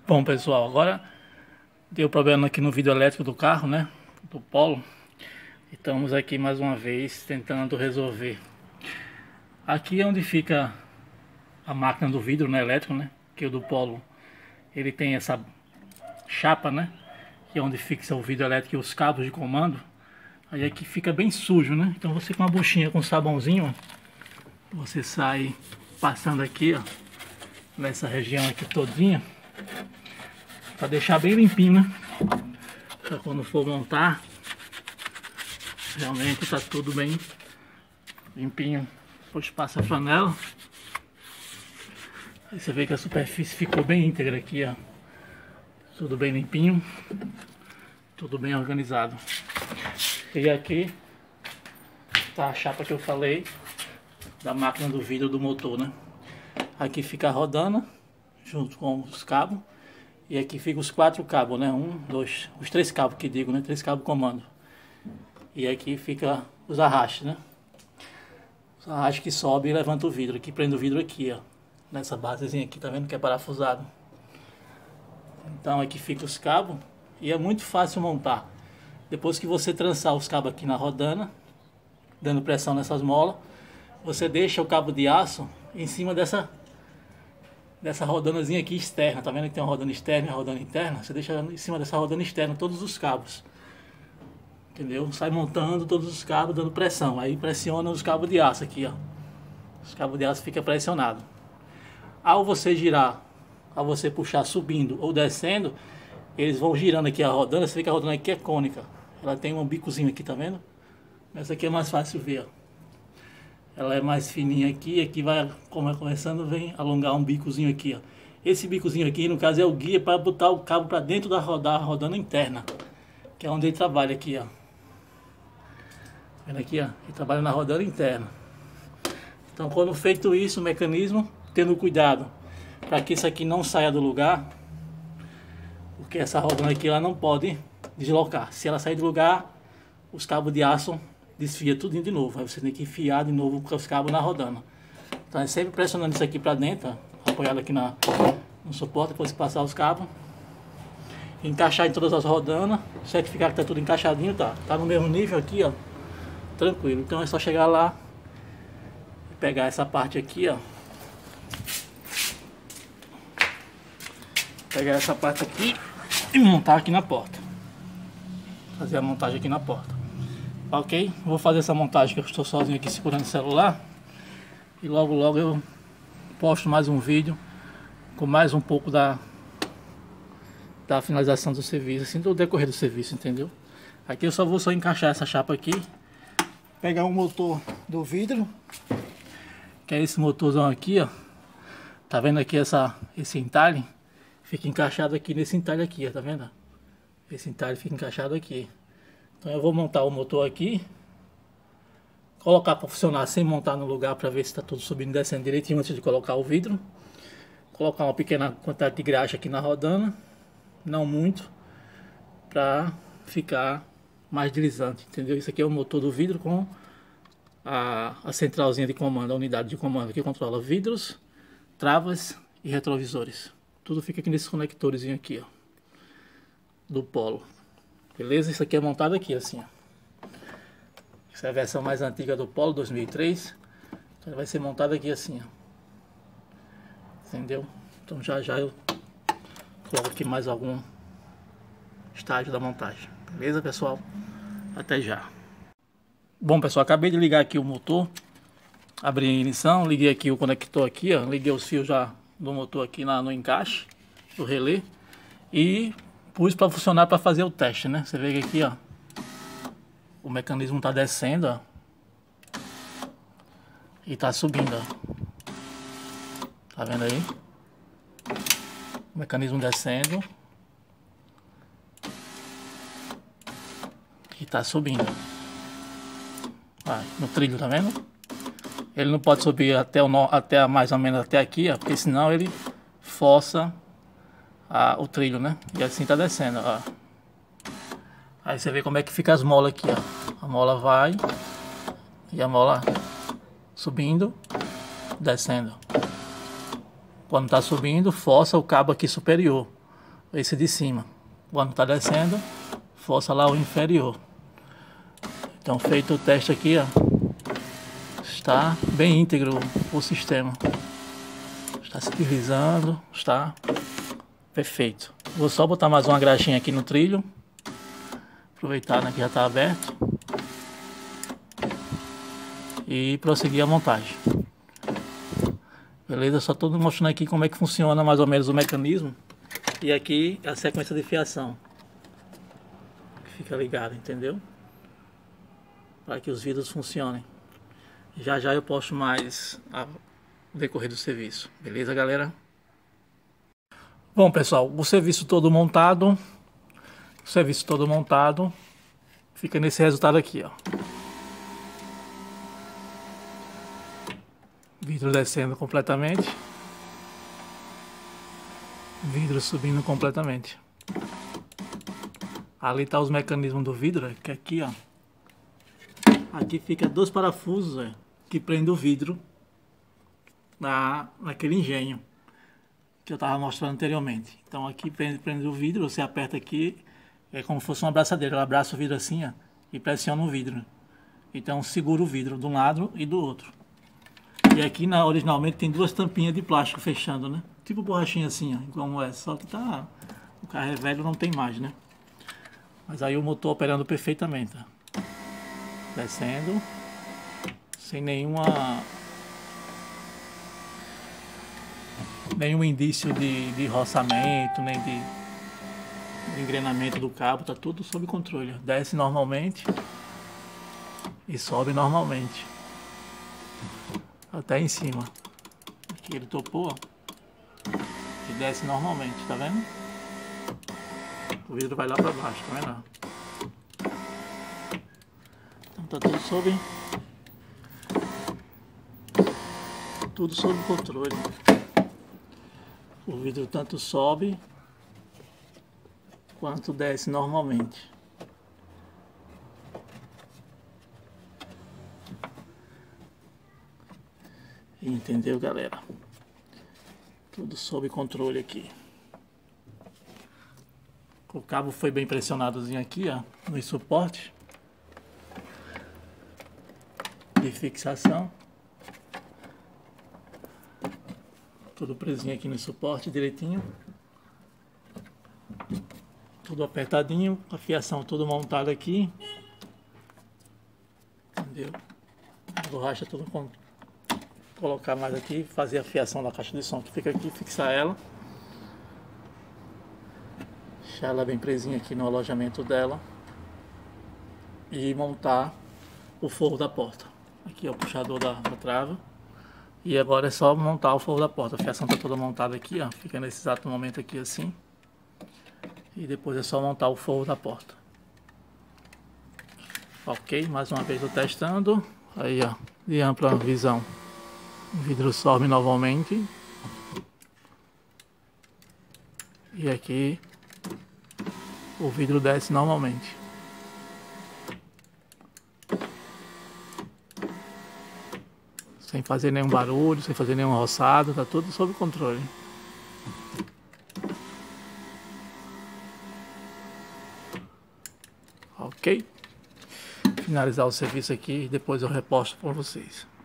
Bom, pessoal, agora deu problema aqui no vidro elétrico do carro, né? Do Polo. Estamos aqui mais uma vez tentando resolver. Aqui é onde fica a máquina do vidro, né, elétrico, né? Que o do Polo, ele tem essa chapa, né? Que é onde fixa o vidro elétrico e os cabos de comando. Aí aqui fica bem sujo, né? Então você com uma buchinha com sabãozinho, ó, você sai passando aqui, ó, nessa região aqui todinha, para deixar bem limpinho, né? Para quando for montar, realmente tá tudo bem limpinho. Depois passa a flanela. Aí você vê que a superfície ficou bem íntegra aqui, ó. Tudo bem limpinho, tudo bem organizado. E aqui tá a chapa que eu falei da máquina do vidro do motor, né? Aqui fica a rodana junto com os cabos. E aqui fica os 4 cabos, né? Os 3 cabos que digo, né? 3 cabos comando. E aqui fica os arrastes, né? Os arrastes que sobe e levanta o vidro. Aqui prende o vidro aqui, ó. Nessa basezinha aqui, tá vendo que é parafusado. Então aqui fica os cabos. E é muito fácil montar. Depois que você trançar os cabos aqui na rodana, dando pressão nessas molas, você deixa o cabo de aço em cima dessa rodanazinha aqui externa. Tá vendo que tem uma rodana externa e uma rodana interna? Você deixa em cima dessa rodana externa todos os cabos. Entendeu? Sai montando todos os cabos, dando pressão. Aí pressiona os cabos de aço aqui, ó. Os cabos de aço ficam pressionados. Ao você girar, ao você puxar subindo ou descendo, eles vão girando aqui a rodana. Você vê que a rodana aqui é cônica. Ela tem um bicozinho aqui, tá vendo? Essa aqui é mais fácil ver, ó. Ela é mais fininha aqui, aqui vai começando, vem alongar um bicozinho aqui, ó. Esse bicozinho aqui, no caso, é o guia para botar o cabo para dentro da rodana interna, que é onde ele trabalha aqui, ó. Vendo aqui, ó, ele trabalha na rodana interna. Então, quando feito isso, o mecanismo, tendo cuidado para que isso aqui não saia do lugar, porque essa rodana aqui ela não pode deslocar. Se ela sair do lugar, os cabos de aço desfia tudo de novo. Aí você tem que enfiar de novo com os cabos na rodana. Então é sempre pressionando isso aqui para dentro, ó, apoiado aqui no suporte, depois que passar os cabos. Encaixar em todas as rodanas, certificar que tá tudo encaixadinho, tá no mesmo nível aqui, ó. Tranquilo. Então é só chegar lá e pegar essa parte aqui, ó. Pegar essa parte aqui e montar aqui na porta. Fazer a montagem aqui na porta. Ok? Vou fazer essa montagem que eu estou sozinho aqui segurando o celular. E logo logo eu posto mais um vídeo com mais um pouco da finalização do serviço, assim, do decorrer do serviço, entendeu? Aqui eu vou encaixar essa chapa aqui. Pegar um motor do vidro, que é esse motorzão aqui, ó. Tá vendo aqui esse entalhe? Fica encaixado aqui nesse entalhe aqui, ó, tá vendo? Esse entalhe fica encaixado aqui. Então eu vou montar o motor aqui, colocar para funcionar sem montar no lugar para ver se está tudo subindo e descendo direitinho antes de colocar o vidro. Colocar uma pequena quantidade de graxa aqui na rodana, não muito, para ficar mais deslizante, entendeu? Isso aqui é o motor do vidro com a centralzinha de comando, a unidade de comando que controla vidros, travas e retrovisores. Tudo fica aqui nesses conectores aqui, ó, do Polo. Beleza? Isso aqui é montado aqui, assim, ó. Essa é a versão mais antiga do Polo, 2003. Então ele vai ser montado aqui assim, ó. Entendeu? Então já já eu coloco aqui mais algum estágio da montagem. Beleza, pessoal? Até já. Bom, pessoal, acabei de ligar aqui o motor. Abri a ignição, liguei aqui o conector aqui, ó. Liguei os fios já do motor aqui no encaixe do relé. E pus para funcionar para fazer o teste, né? Você vê que aqui, ó, o mecanismo tá descendo, ó, e tá subindo, ó. Tá vendo aí? O mecanismo descendo e tá subindo. Vai, no trilho, tá vendo? Ele não pode subir até mais ou menos até aqui, ó, porque senão ele força o trilho, né? E assim tá descendo, ó. Aí você vê como é que fica as molas aqui, ó. A mola vai e a mola subindo, descendo. Quando tá subindo, força o cabo aqui superior. esse de cima. Quando está descendo, força lá o inferior. Então, feito o teste aqui, ó, está bem íntegro o sistema. Está se deslizando, está perfeito. Vou só botar mais uma graxinha aqui no trilho. Aproveitar, né, que já está aberto. E prosseguir a montagem. Beleza? Só estou mostrando aqui como é que funciona mais ou menos o mecanismo. E aqui a sequência de fiação. Fica ligado, entendeu? Para que os vidros funcionem. Já já eu posto mais o decorrer do serviço. Beleza, galera? Bom, pessoal, o serviço todo montado. O serviço todo montado. Fica nesse resultado aqui, ó. Vidro descendo completamente. Vidro subindo completamente. Ali tá os mecanismos do vidro, que aqui, ó. Aqui fica 2 parafusos, que prende o vidro naquele engenho que eu estava mostrando anteriormente. Então aqui prende o vidro, você aperta aqui, é como se fosse uma abraçadeira. Ela abraça o vidro assim, ó, e pressiona o vidro. Então segura o vidro de um lado e do outro. E aqui originalmente tem 2 tampinhas de plástico fechando, né? Tipo borrachinha assim, ó, como essa. Só que tá, o carro é velho, não tem mais, né? Mas aí o motor operando perfeitamente, ó. Descendo sem nenhum indício de roçamento, nem de engrenamento do cabo. Tá tudo sob controle. Desce normalmente e sobe normalmente até em cima. Aqui ele topou, ó, e desce normalmente, tá vendo? O vidro vai lá para baixo, tá vendo? Então tá tudo sob controle. O vidro tanto sobe quanto desce normalmente. Entendeu, galera? Tudo sob controle aqui. O cabo foi bem pressionadozinho aqui, ó, no suporte de fixação. Tudo presinho aqui no suporte direitinho. Tudo apertadinho, a fiação toda montada aqui. Entendeu? A borracha tudo colocar mais aqui, fazer a fiação da caixa de som que fica aqui, fixar ela. Deixar ela bem presinha aqui no alojamento dela. E montar o forro da porta. Aqui é o puxador da trava. E agora é só montar o forro da porta. A fiação está toda montada aqui, ó. Fica nesse exato momento aqui assim. E depois é só montar o forro da porta. Ok, mais uma vez eu testando. Aí, ó, de ampla visão. O vidro sobe novamente. E aqui o vidro desce normalmente. Sem fazer nenhum barulho, sem fazer nenhum roçado, tá tudo sob controle. Ok? Finalizar o serviço aqui e depois eu reposto para vocês.